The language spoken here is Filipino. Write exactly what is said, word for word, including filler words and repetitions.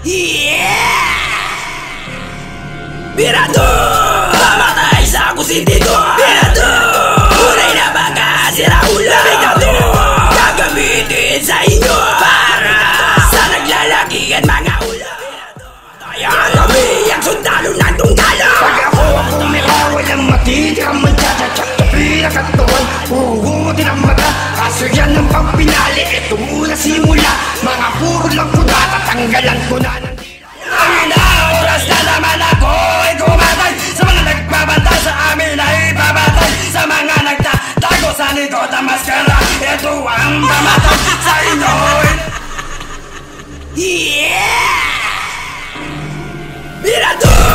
Yeah! Mirador! Mamatay sa kusintidor! Mirador! Tunay na mga siraulo! Mirador! Gagamitin sa inyo para sa naglalakihan mga ulo! Kaya kami ang sundalo ng tungkalo! Pag ako ang pumira, walang matitirang magtsatsatsat sa pinakatawan. Huhugutin ang mata, kaso yan ang pagpinali. Ito muna simula, mga puro lang kuda, tatanggalan ko na ng dila. Ang ina, oras na naman ako ay kumatay sa mga nagbabantay sa amin ay babatay. Sa mga nagtatago sa likod ang maskara, ito ang pamatay sa inyo. Yeah! Mirador!